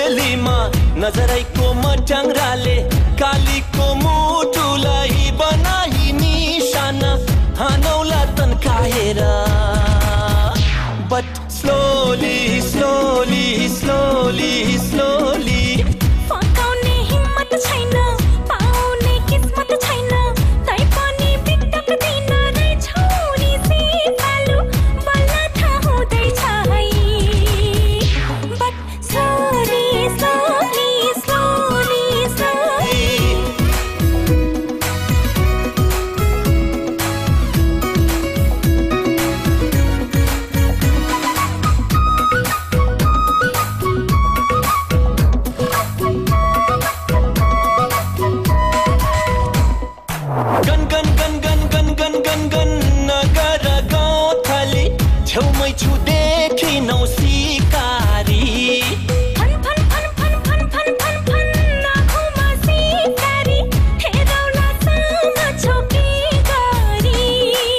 गुलेलीमा नजरैको मटङ्राले कालीको मुटुलाई बनाई निशाना हानौला तन्काएर But slowly, slowly, slowly, slowly फकाउने हिम्मत छैन पाउने किस्मत छैन तै पनि बिटक दिन रे छोरी सिकालु बल्ल थाहा हुँदैछ है But slowly, slowly, slowly, slowly गन नगर गाउँ थाली छेउमै छु देखिनौ सिकारी फन फन फन फन फन फन फन फन आँखोमा सिकारी हेरौला सँग छोकी गरी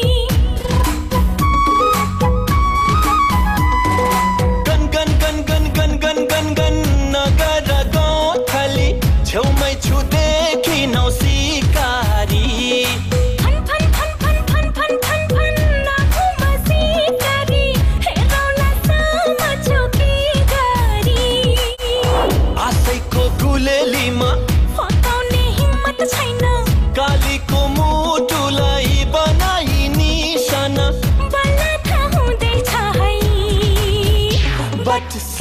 गन नगर गाउँ थाली छेउमै छु देखिनौ सिकारी गुलेलीमा फकाउने हिम्मत छैन कालीको मुटुलाई बनाई निशाना बल्ल थाहा हुँदैछ है But